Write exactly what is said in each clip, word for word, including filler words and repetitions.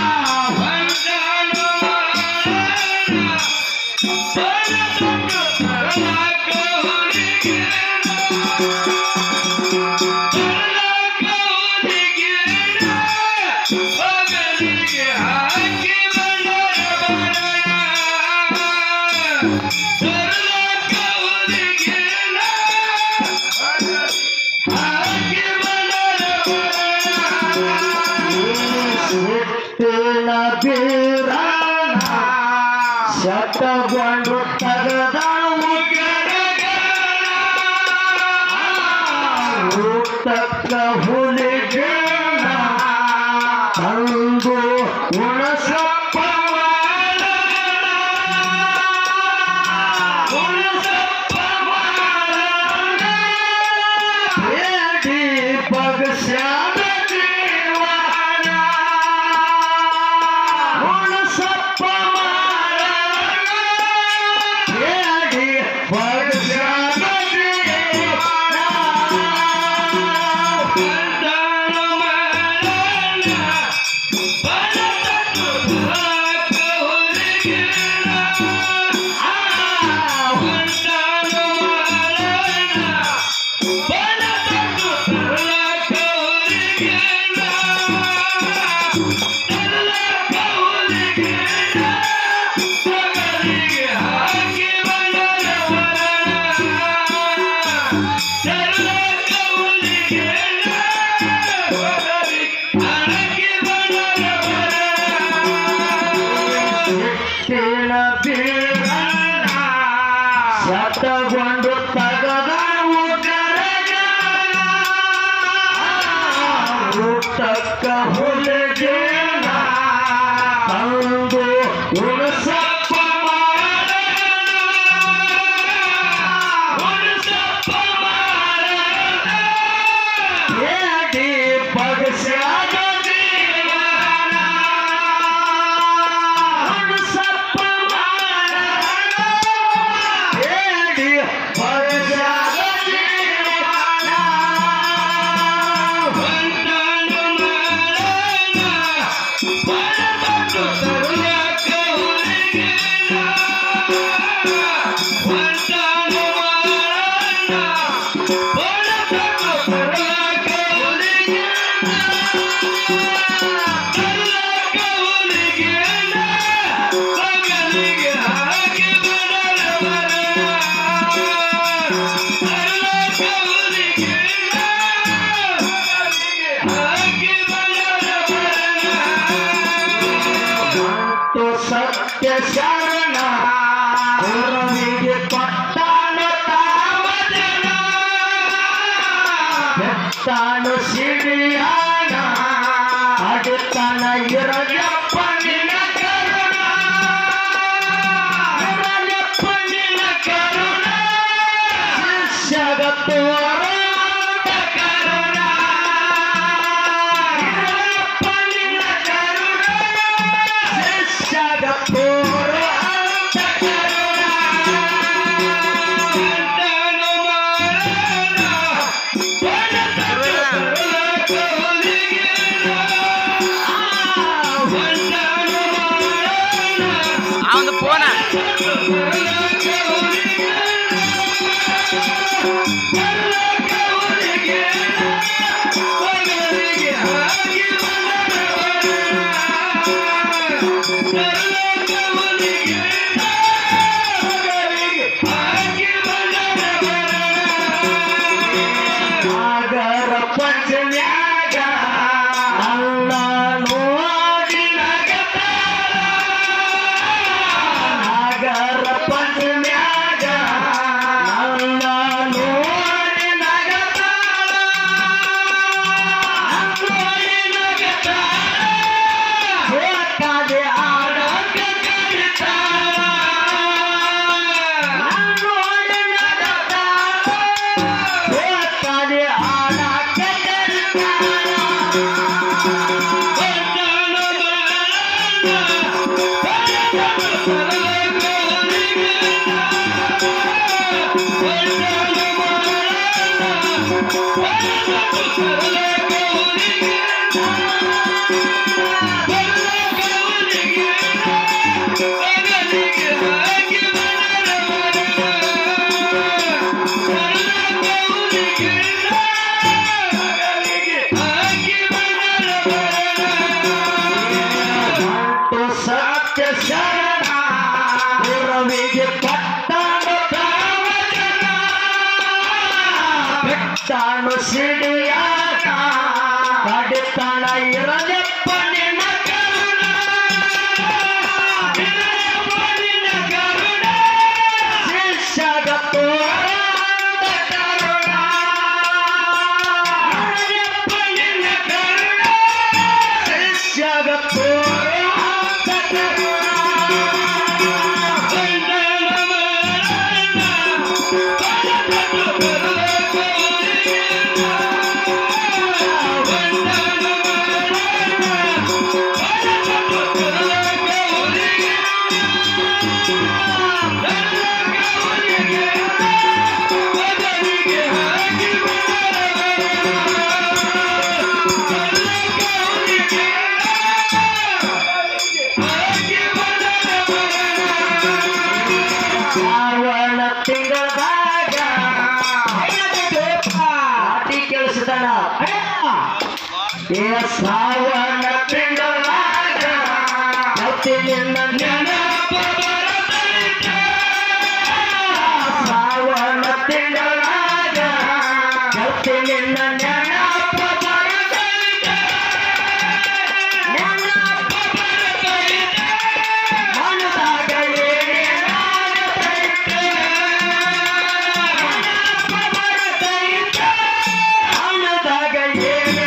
ಶತಗೊಂಡು ತಗದ ಊಟಕ್ಕ ಹುಲಿಗೆ ತಂದು ಉಣಸಪ್ಪ ಉಣಸಪ್ಪ ಬೇಡಿ ಬಗಸ್ಯಾದ ಜೀವನ ಉಣಸಪ್ಪ ಶತಗೊಂಡು ತಗದ ಊಟಕ್ಕ ಹುಲಿಗೆ ತಂದು ಉಣಸಪ್ಪ ಉಣಸಪ್ಪ ಬೇಡಿ ಬಗಸ್ಯಾದ ಜೀವನ ಉಣಸಪ್ಪ ಸತ್ಯ ಶರಣ ಗುರುವಿಗೆ ಕೊಟ್ಟಾನ ತಾಮದನ ಬೆತ್ತಾನು ಸಿಡಿಯಾಣ ಅಡುತ್ತಾನ ಇರಲಪ್ಪ ನಿನ್ನ ಕರುಣ ಇರಲಪ್ಪ ನಿನ್ನ ಕರುಣ ಶಿಷ್ಯಗ ತೋರ ಕರುಣ ಇರಲಪ್ಪ ನಿನ್ನ ಕರುಣ ಶಿಷ್ಯಗ ತೋರ ಅವನು ಫೋನ ನಾಗರ ಪಂಚಮ್ಯಾಗ ಅಲ್ಲ ನೋಡಿ ನಗತಾರ ನಾಗರ ಪಂಚಮ್ಯಾಗ ಅಲ್ಲ ನೋಡಿ ನಗತಾರ ನೋಡಿ ನಗತಾರ ಬೇಕಾದೆ ಆಡಕ ಕರಿತಾರ ನೋಡಿ ನಗತಾರ ಬೇಕಾದೆ ಆಡಕ ಕರಿತಾರ ಶರಣ ಗುರುವಿಗೆ ಪಟ್ಟಾನು ತಾವಜನ ಬಿಟ್ಟಾನು ಸಿಡಿಯಾಟ ಕಡಿತಾಣ ಇರಲೆಪ್ಪ ನಿನ್ನ ಕರುಣ ಇರಲೆಪ್ಪ ನಿನ್ನ ಕರುಣ ಶಿಷ್ಯಗ ತೋರಾದ ಕರುಣ ಇರಲೆಪ್ಪ ನಿನ್ನ ಕರುಣ ಶಿಷ್ಯಗ ತೋರಾದ ಕರುಣ ಶ್ರಾವಣ ತಿಂಗಳಾಗ ಮತ್ತೆ ನಿನ್ನ ನೆನಪ ಬರತೈತೆ ಶ್ರಾವಣ ತಿಂಗಳಾಗ ಮತ್ತೆ ನಿನ್ನ ನೆನಪ ಬರತೈತೆ ನೆನಪ ಬರತೈತೆ ಮನದಾಗ ಏನೇನಾಗತೈತೆ ನೆನಪ ಬರತೈತೆ ಮನದಾಗ ಏನೇ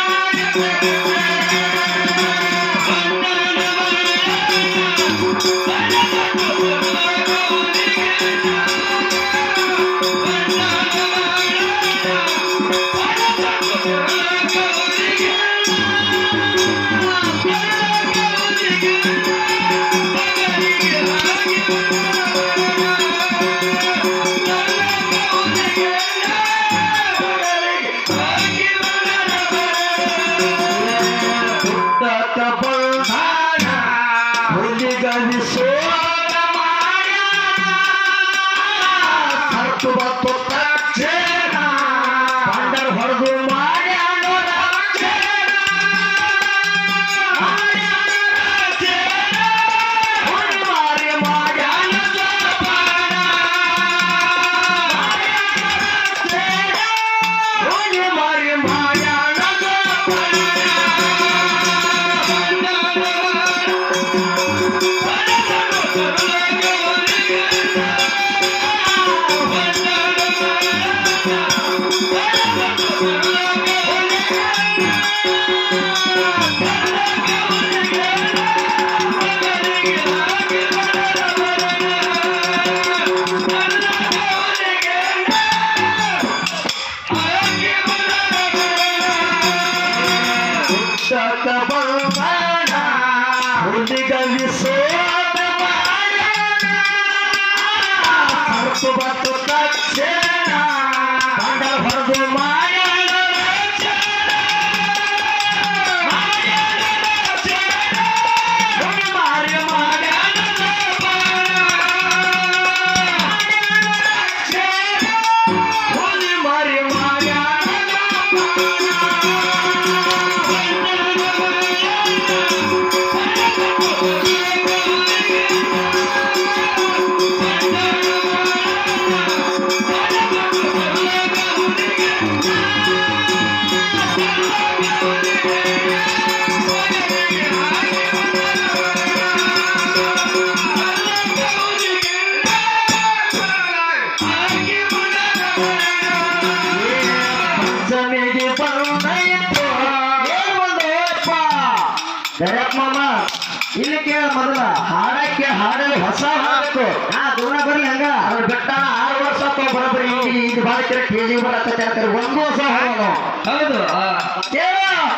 ಇಲ್ಲಿ ಕೇಳ ಮೊದಲ ಹಾಡಕ್ಕೆ ಹಾಡಲು ಹೊಸ ಹಾಡಬೇಕು ನಾ ದೂರ ಬರ್ಲಿ ಹಂಗ ಅದ್ರ ಬೆಟ್ಟ ಆರು ವರ್ಷ ಅಥವಾ ಬರೋಬ್ಬರಿ ಇದು ಬಾಳಿಕೆ ಕೆಜಿ ಬರತ್ತೆ ಒಂದು ವರ್ಷ ಹೋಗೋಣ ಹೌದು ಕೇಳ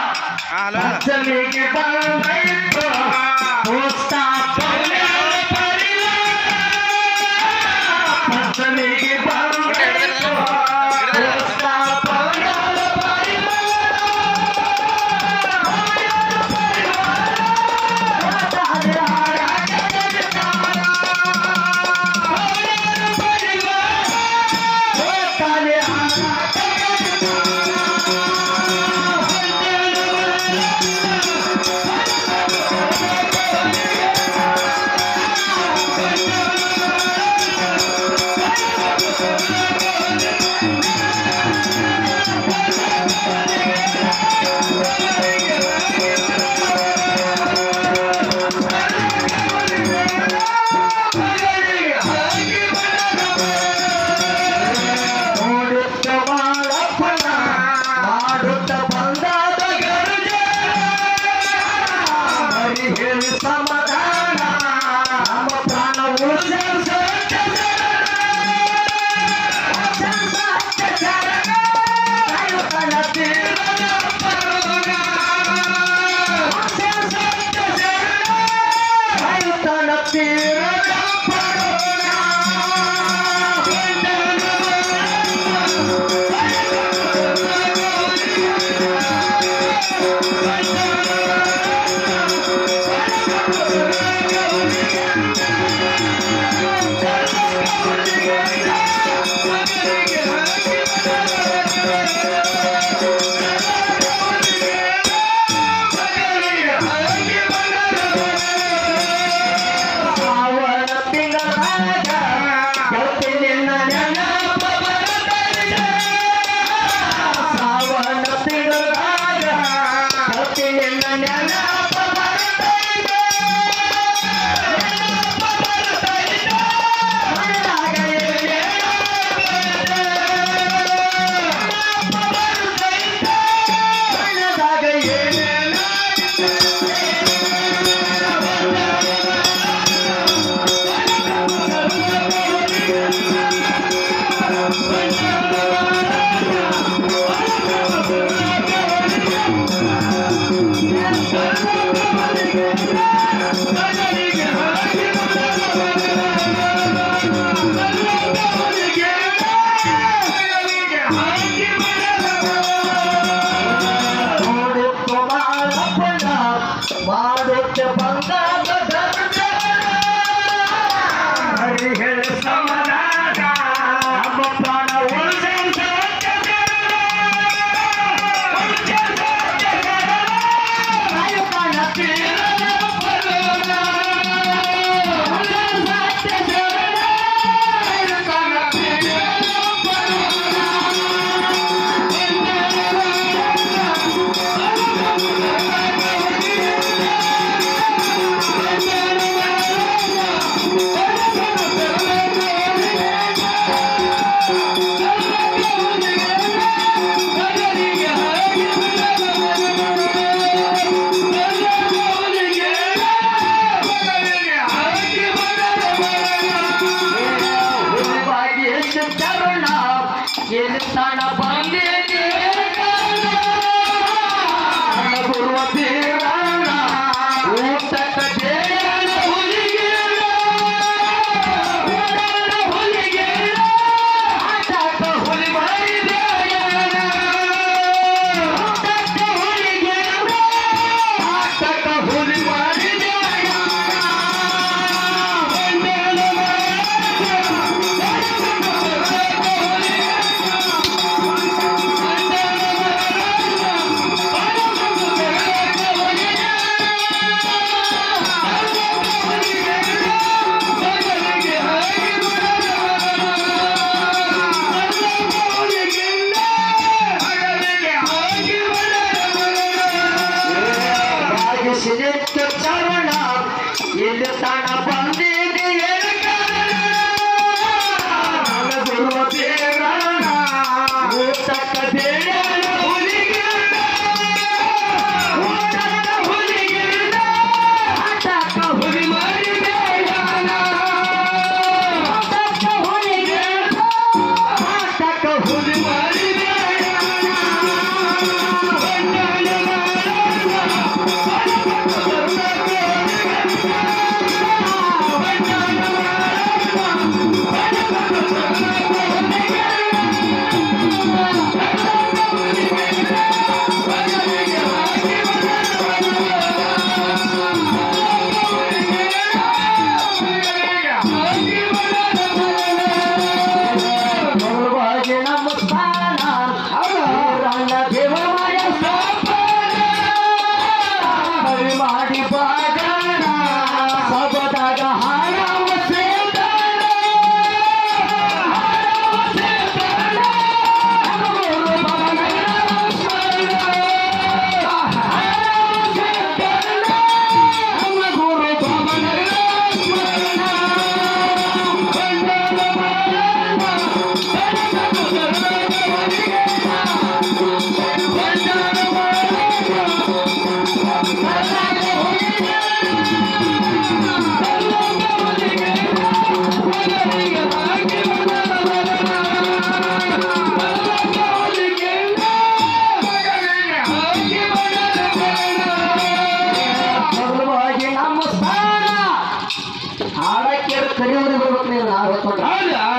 ಪಂಚಮಿಗೆ ಬಂದೈತು ದೋಸ್ತ ಪಂಚಮಿಗೆ ಬಂದೈತು ದೋಸ್ತ ಮಾಡುತ್ತೆ ಬಂದಾಗ ಹೇಳ ಸಮಾಧಾನ ನಮ್ಮ ಪ್ರಾಣ ಉಳಿಸ ತಾಣ ಬಂದೆ ಗುರುವ ದೇವರ ಊಟಕ ದೇವರ ಹುಲಿಗೆ ಹುಲಿಗೆ ಆಟಕ ಹುಲಿ ಮಾಡಿದೆ ಆಟಕ ಹುಲಿಗೆ ಆಟಕ ಹುಲಿ ಮಾಡಿದೆ ಚರಣ ಇಲ್ಲಿ ತಾಣ ಬಂದಿದೆ ಗುರುವ ದೇವರ ಊಟಕ ದೇವರ ಹುಲಿಗೆ ಊಟಕ ಹುಲಿಗೆ ಆಟಕ ಹುಲಿ ಮಾಡಿದೆ ಆಟಕ ಹುಲಿಗೆ ಆಟಕ ಹುಲಿ ಮಾಡಿದೆ ಮಾಡಿ ಬಾಗಣ ಸಬದಾಗ ಹಾರವ ಸೇತಣ ಹಾರವ ಸೇತಣ ಗುರು ಭವನ ಸ್ಮರಣ ಹಾರವ ಸೇತಣ ಗುರು ಭವನ ಸ್ಮರಣ ಬಂದನ ಹಾಡಕ್ಕೆ ಕರಿಯವರಿಗೆ ಬರ್ಬೇಕು ನೀವು ನಾವು